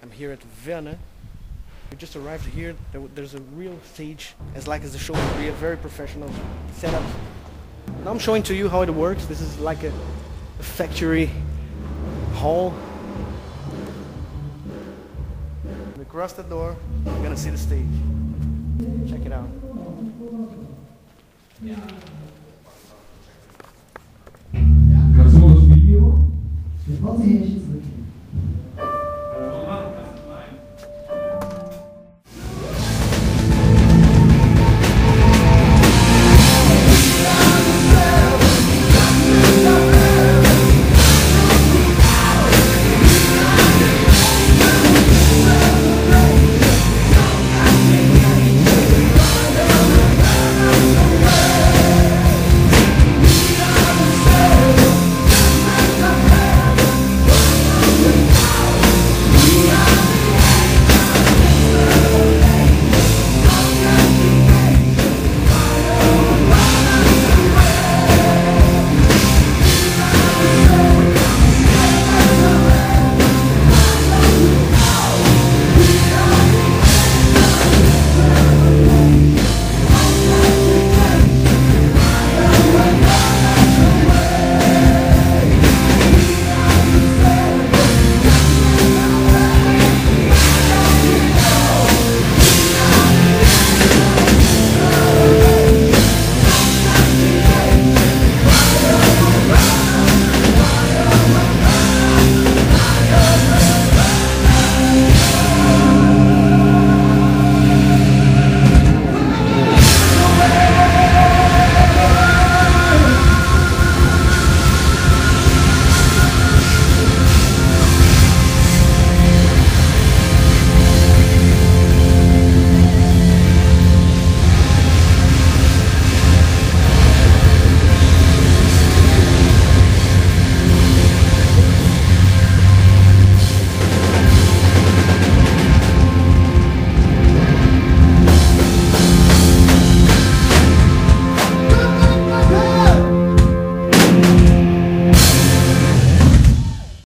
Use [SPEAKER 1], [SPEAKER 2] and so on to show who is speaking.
[SPEAKER 1] I'm here at Vienna. We just arrived here. There's a real stage, as the show would be, a very professional setup. Now I'm showing to you how it works. This is like a factory hall. Across the door, you're gonna see the stage. Check it out.
[SPEAKER 2] Gravamos vídeo.